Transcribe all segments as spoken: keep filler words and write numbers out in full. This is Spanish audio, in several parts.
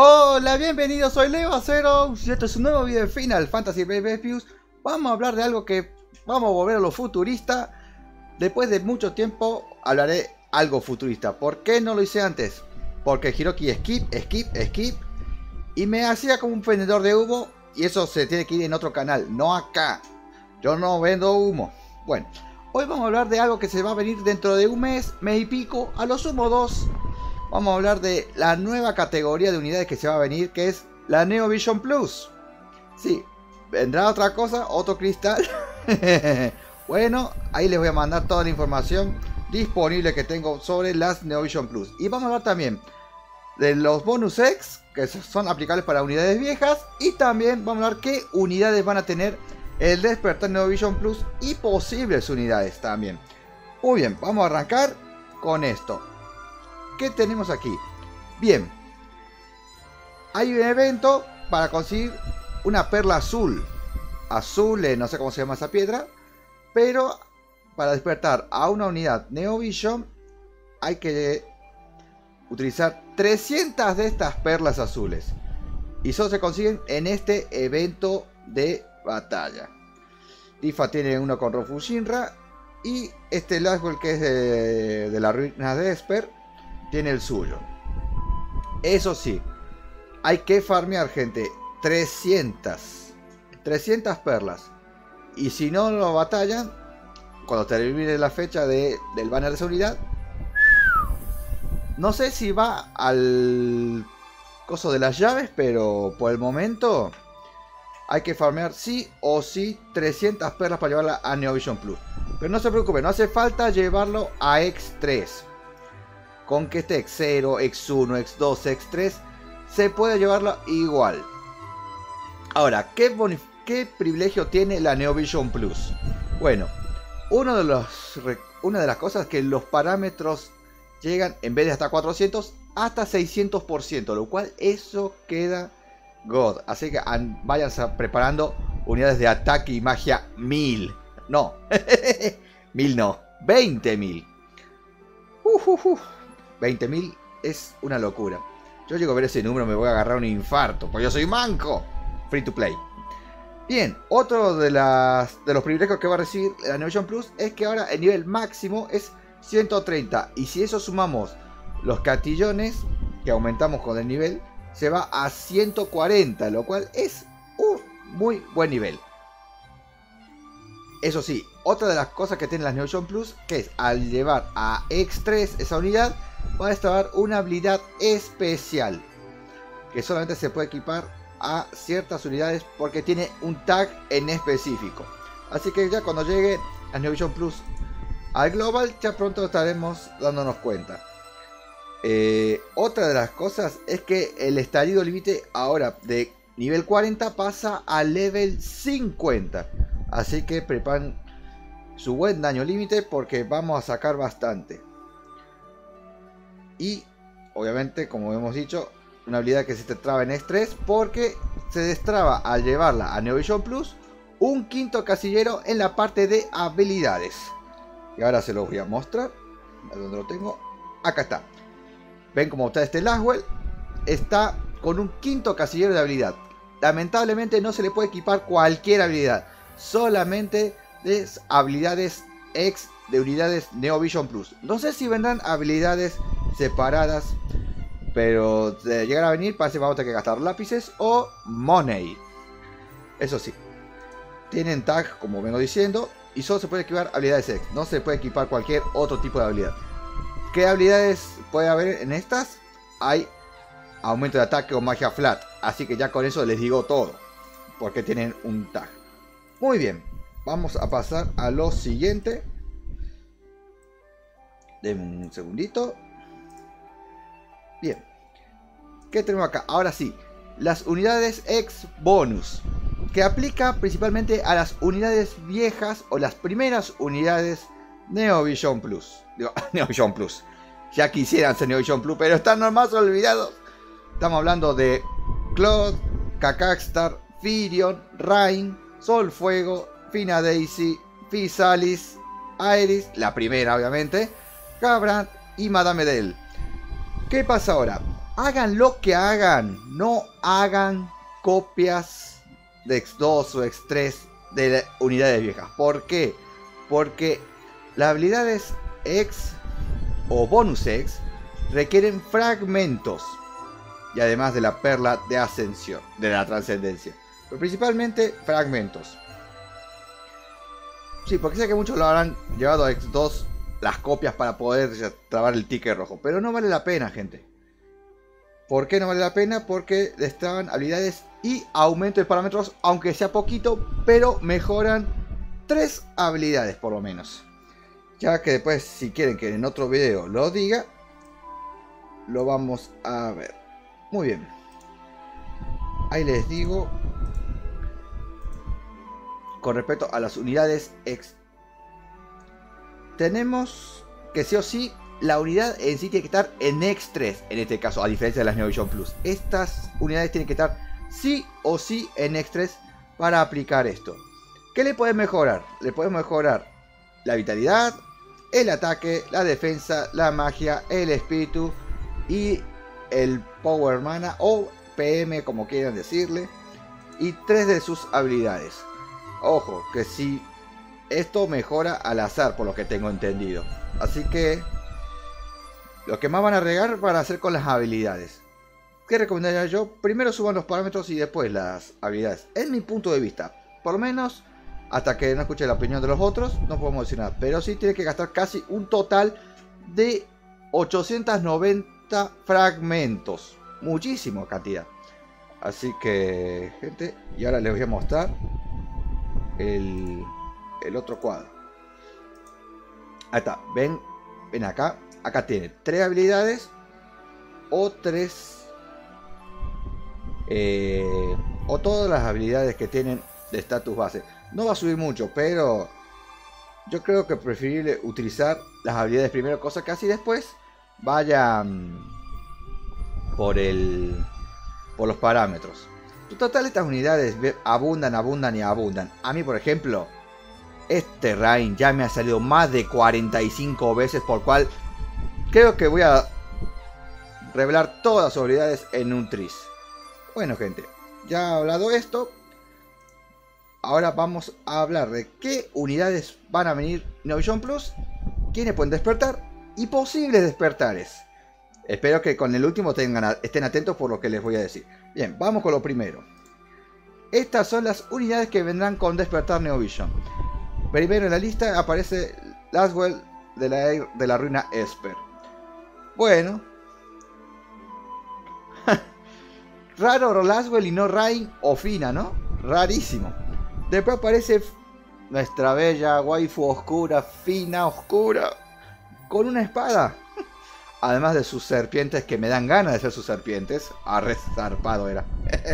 Hola, bienvenidos, soy Leo Acero y esto es un nuevo video de Final Fantasy Brave Exvius. Vamos a hablar de algo que vamos a volver a lo futurista. Después de mucho tiempo hablaré algo futurista. ¿Por qué no lo hice antes? Porque Hiroki skip, skip, skip y me hacía como un vendedor de humo, y eso se tiene que ir en otro canal, no acá. Yo no vendo humo. Bueno, hoy vamos a hablar de algo que se va a venir dentro de un mes, mes y pico, a lo sumo dos. Vamos a hablar de la nueva categoría de unidades que se va a venir, que es la Neo Vision Plus. Sí, vendrá otra cosa, otro cristal. Bueno, ahí les voy a mandar toda la información disponible que tengo sobre las Neo Vision Plus. Y vamos a hablar también de los bonus X, que son aplicables para unidades viejas. Y también vamos a hablar qué unidades van a tener el despertar Neo Vision Plus y posibles unidades también. Muy bien, vamos a arrancar con esto. ¿Qué tenemos aquí? Bien, hay un evento para conseguir una perla azul. Azul, eh, no sé cómo se llama esa piedra. Pero para despertar a una unidad Neo Vision hay que utilizar trescientas de estas perlas azules. Y solo se consiguen en este evento de batalla. Tifa tiene uno con Rofu Shinra. Y este Laswell, que es de, de la ruina de Esper, tiene el suyo. Eso sí, hay que farmear, gente, trescientas perlas. Y si no lo batallan, cuando termine la fecha de, del banner de esa unidad, no sé si va al coso de las llaves, pero por el momento hay que farmear sí o sí trescientas perlas para llevarla a Neo Vision Plus. Pero no se preocupe, no hace falta llevarlo a X tres. Con que esté X cero, X uno, X dos, X tres, se puede llevarlo igual. Ahora, ¿qué, ¿qué privilegio tiene la Neo Vision Plus? Bueno, uno de los, una de las cosas es que los parámetros llegan, en vez de hasta cuatrocientos, hasta seiscientos por ciento. Lo cual eso queda God. Así que vayan preparando unidades de ataque y magia mil. No, mil no, veinte mil. Uh, uh, uh. veinte mil es una locura. Yo llego a ver ese número, me voy a agarrar un infarto, porque yo soy manco. Free to play. Bien, otro de, las, de los privilegios que va a recibir la Neo Vision Plus es que ahora el nivel máximo es ciento treinta. Y si eso sumamos los catillones que aumentamos con el nivel, se va a ciento cuarenta, lo cual es un muy buen nivel. Eso sí, otra de las cosas que tiene la Neo Vision Plus, que es al llevar a X tres esa unidad, va a destrabar una habilidad especial que solamente se puede equipar a ciertas unidades porque tiene un tag en específico. Así que ya cuando llegue la Neo Vision Plus al global, ya pronto estaremos dándonos cuenta. Eh, otra de las cosas es que el estallido límite ahora de nivel cuarenta pasa a level cincuenta. Así que preparen su buen daño límite porque vamos a sacar bastante. Y obviamente, como hemos dicho, una habilidad que se te traba en X tres porque se destraba al llevarla a Neo Vision Plus un quinto casillero en la parte de habilidades. Y ahora se los voy a mostrar. ¿A dónde lo tengo? Acá está. Ven cómo está este Laswell. Está con un quinto casillero de habilidad. Lamentablemente no se le puede equipar cualquier habilidad. Solamente de habilidades X de unidades Neo Vision Plus. No sé si vendrán habilidades separadas, pero de llegar a venir parece que vamos a tener que gastar lápices o money. Eso sí, tienen tag como vengo diciendo y solo se puede equipar habilidades X. No se puede equipar cualquier otro tipo de habilidad. ¿Qué habilidades puede haber en estas? Hay aumento de ataque o magia flat. Así que ya con eso les digo todo, porque tienen un tag. Muy bien, vamos a pasar a lo siguiente. Denme un segundito. Bien, ¿qué tenemos acá? Ahora sí, las unidades X bonus, que aplica principalmente a las unidades viejas o las primeras unidades Neo Vision Plus. Digo, Neo Vision Plus. Ya quisieran ser Neo Vision Plus, pero están nomás olvidados. Estamos hablando de Claude, Kakakstar, Firion, Rain, Sol Fuego, Fina Daisy, Physalis, Iris, la primera obviamente, Gabrand y Madame Dell. ¿Qué pasa ahora? Hagan lo que hagan, no hagan copias de X dos o X tres de unidades viejas. ¿Por qué? Porque las habilidades X o bonus X requieren fragmentos. Y además de la perla de ascensión, de la trascendencia. Pero principalmente fragmentos. Sí, porque sé que muchos lo habrán llevado a X dos las copias para poder trabar el ticket rojo. Pero no vale la pena, gente. ¿Por qué no vale la pena? Porque les traban habilidades y aumento de parámetros, aunque sea poquito, pero mejoran tres habilidades por lo menos. Ya que después, si quieren que en otro video lo diga, lo vamos a ver. Muy bien. Ahí les digo. Con respecto a las unidades X. Tenemos que sí o sí la unidad en sí tiene que estar en X tres. En este caso, a diferencia de las Neo Vision Plus. Estas unidades tienen que estar sí o sí en X tres para aplicar esto. ¿Qué le pueden mejorar? Le pueden mejorar la vitalidad, el ataque, la defensa, la magia, el espíritu y el Power Mana o P M, como quieran decirle, y tres de sus habilidades. Ojo, que si esto mejora al azar, por lo que tengo entendido. Así que lo que más van a regar van a hacer con las habilidades. ¿Qué recomendaría yo? Primero suban los parámetros y después las habilidades. En mi punto de vista, por lo menos hasta que no escuche la opinión de los otros, no podemos decir nada. Pero sí tiene que gastar casi un total de ochocientos noventa fragmentos. Muchísima cantidad. Así que, gente, y ahora les voy a mostrar el, el otro cuadro. Ahí está, ven, ven acá. Acá tiene tres habilidades o tres eh, o todas las habilidades que tienen de estatus base. No va a subir mucho, pero yo creo que es preferible utilizar las habilidades primero, cosa que así después vayan por el por los parámetros. En total, estas unidades abundan, abundan y abundan. A mí, por ejemplo, este Rain ya me ha salido más de cuarenta y cinco veces, por cual creo que voy a revelar todas sus habilidades en un tris. Bueno, gente, ya hablado esto, ahora vamos a hablar de qué unidades van a venir Neo Vision Plus, quiénes pueden despertar y posibles despertares. Espero que con el último tengan, estén atentos por lo que les voy a decir. Bien, vamos con lo primero. Estas son las unidades que vendrán con despertar Neo Vision. Primero en la lista aparece Laswell de la, de la ruina Esper. Bueno. Raro Laswell y no Rain o Fina, ¿no? Rarísimo. Después aparece nuestra bella waifu oscura, Fina oscura, con una espada. Además de sus serpientes, que me dan ganas de ser sus serpientes. Arre, zarpado era.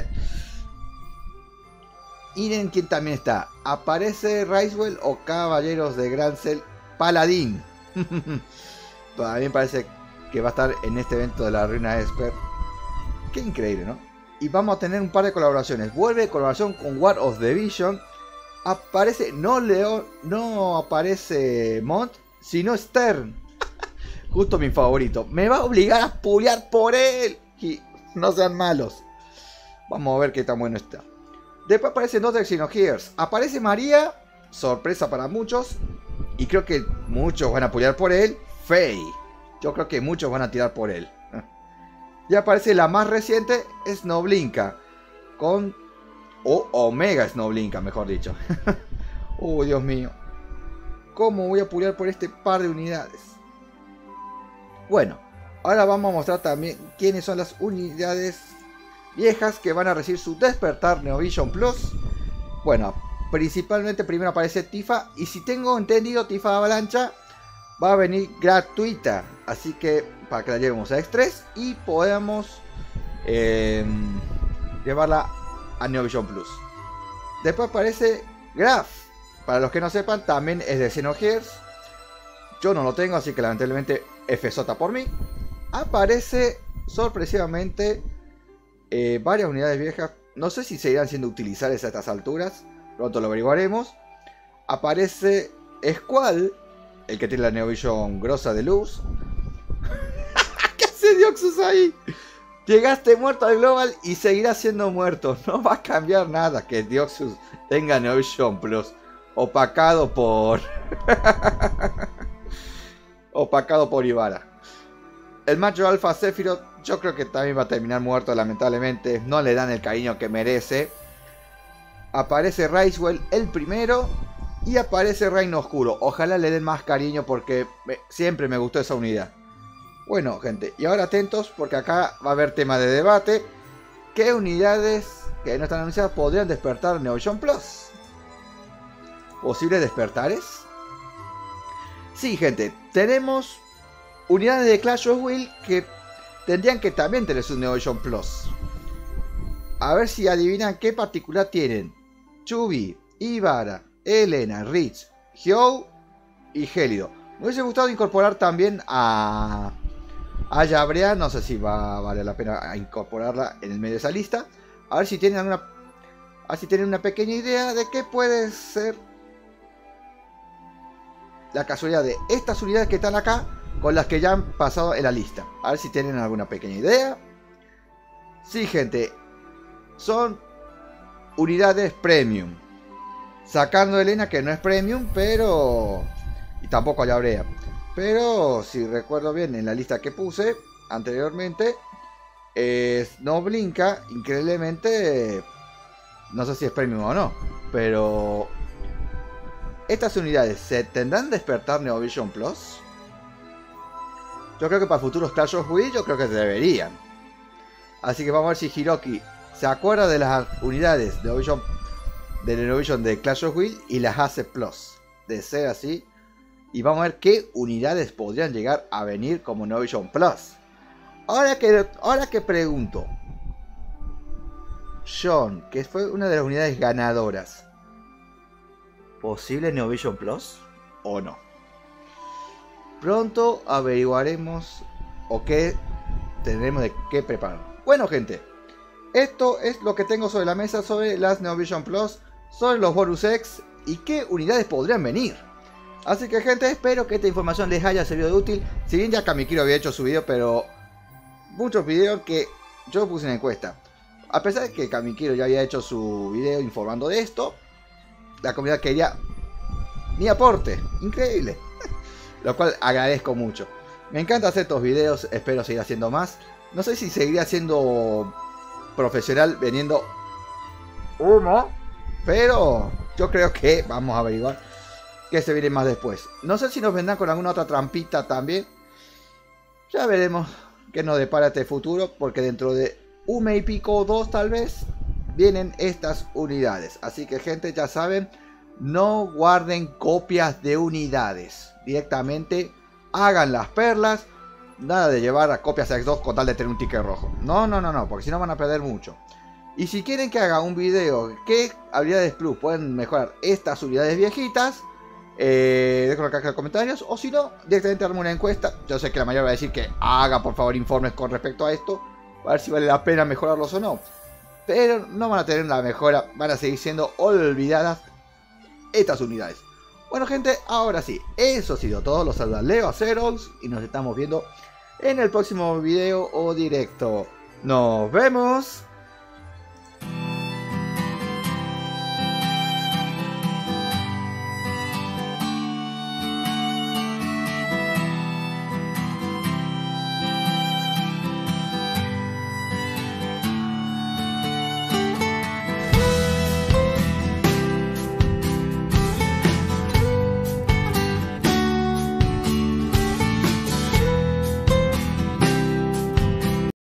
Miren quién también está. Aparece Ricewell o Caballeros de Grancel Paladín. También parece que va a estar en este evento de la ruina Esper. Qué increíble, ¿no? Y vamos a tener un par de colaboraciones. Vuelve colaboración con War of the Vision. Aparece, no León, no aparece Mont, sino Stern. Justo mi favorito. Me va a obligar a pulear por él. Y no sean malos. Vamos a ver qué tan bueno está. Después aparecen dos de Xenogears. Aparece María. Sorpresa para muchos. Y creo que muchos van a pulear por él. Faye. Yo creo que muchos van a tirar por él. Y aparece la más reciente. Snowblinka. Con... O Omega Snowblinka, mejor dicho. Oh, Dios mío. ¿Cómo voy a pulear por este par de unidades? Bueno, ahora vamos a mostrar también quiénes son las unidades viejas que van a recibir su despertar Neo Vision Plus. Bueno, principalmente primero aparece Tifa. Y si tengo entendido, Tifa Avalancha va a venir gratuita. Así que para que la llevemos a X tres y podamos eh, llevarla a Neo Vision Plus. Después aparece Graf. Para los que no sepan, también es de Xenogears. Yo no lo tengo, así que lamentablemente F J por mí. Aparece sorpresivamente eh, varias unidades viejas. No sé si seguirán siendo utilizadas a estas alturas. Pronto lo averiguaremos. Aparece Squall, el que tiene la Neo Vision grosa de luz. ¿Qué hace Dioxus ahí? Llegaste muerto al Global y seguirás siendo muerto. No va a cambiar nada que Deoxys tenga Neo Vision Plus. Opacado por... opacado por Ivara. El macho alfa Sephiroth yo creo que también va a terminar muerto lamentablemente. No le dan el cariño que merece. Aparece Racewell el primero. Y aparece Reino Oscuro. Ojalá le den más cariño porque me, siempre me gustó esa unidad. Bueno, gente, y ahora atentos porque acá va a haber tema de debate. ¿Qué unidades que no están anunciadas podrían despertar Neo Vision Plus? ¿Posibles despertares? Sí, gente, tenemos unidades de Clash of Will que tendrían que también tener su Neo Vision Plus. A ver si adivinan qué particular tienen. Chubby, Ivara, Elena, Rich, Hyo y Gélido. Me hubiese gustado incorporar también a... a Yabrea, no sé si va a valer la pena incorporarla en el medio de esa lista. A ver si tienen alguna, a ver si tienen una pequeña idea de qué puede ser la casualidad de estas unidades que están acá con las que ya han pasado en la lista. A ver si tienen alguna pequeña idea. Sí, gente, son unidades premium. Sacando a Elena, que no es premium, pero... y tampoco a Yabrea. Pero, si recuerdo bien, en la lista que puse anteriormente, eh, no blinka, increíblemente, no sé si es premium o no, pero estas unidades, ¿se tendrán despertar Neo Vision Plus? Yo creo que para futuros Clash of Will, yo creo que deberían. Así que vamos a ver si Hiroki se acuerda de las unidades de Neo Vision, de Neo Vision de Clash of Will y las hace Plus. De ser así. Y vamos a ver qué unidades podrían llegar a venir como Neo Vision Plus. Ahora que, ahora que pregunto. Sean, que fue una de las unidades ganadoras. ¿Posible Neo Vision Plus? ¿O no? Pronto averiguaremos o qué tendremos de qué preparar. Bueno, gente. Esto es lo que tengo sobre la mesa sobre las Neo Vision Plus. Sobre los Bonus X y qué unidades podrían venir. Así que, gente, espero que esta información les haya servido de útil. Si bien ya Kamikiro había hecho su video, pero muchos videos que yo puse en encuesta. A pesar de que Kamikiro ya había hecho su video informando de esto, la comunidad quería mi aporte. Increíble. Lo cual agradezco mucho. Me encanta hacer estos videos, espero seguir haciendo más. No sé si seguiré siendo profesional vendiendo humo, pero yo creo que vamos a averiguar que se viene más después. No sé si nos vendrán con alguna otra trampita también. Ya veremos qué nos depara este futuro. Porque dentro de un mes y pico o dos tal vez vienen estas unidades. Así que, gente, ya saben, no guarden copias de unidades. Directamente hagan las perlas. Nada de llevar a copias a X dos con tal de tener un ticket rojo. No, no, no, no. Porque si no van a perder mucho. Y si quieren que haga un video qué habilidades plus pueden mejorar estas unidades viejitas, Eh, déjenlo acá en los comentarios. O si no, directamente armo una encuesta. Yo sé que la mayoría va a decir que haga por favor informes con respecto a esto, a ver si vale la pena mejorarlos o no. Pero no van a tener la mejora. Van a seguir siendo olvidadas estas unidades. Bueno, gente, ahora sí, eso ha sido todo. Los saluda Leo Aceros y nos estamos viendo en el próximo video o directo. Nos vemos.